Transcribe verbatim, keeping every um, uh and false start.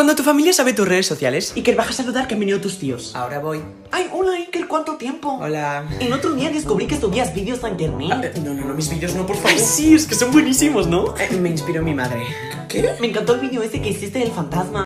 Cuando tu familia sabe tus redes sociales. Iker, baja a saludar que han venido tus tíos. Ahora voy. Ay, hola Iker, ¿cuánto tiempo? Hola. El otro día descubrí que subías vídeos a internet. Ah, eh, no, no, no, mis vídeos no, por favor. Ay, sí, es que son buenísimos, ¿no? Eh, me inspiró mi madre. ¿Qué? Me encantó el vídeo ese que hiciste del fantasma.